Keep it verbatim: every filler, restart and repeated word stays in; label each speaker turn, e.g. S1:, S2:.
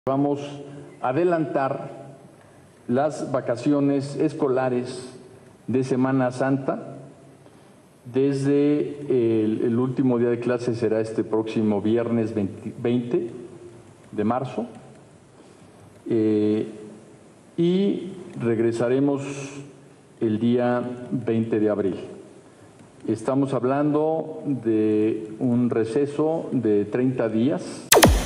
S1: Vamos a adelantar las vacaciones escolares de Semana Santa. Desde el, el último día de clase será este próximo viernes veinte de marzo eh, y regresaremos el día veinte de abril. Estamos hablando de un receso de treinta días.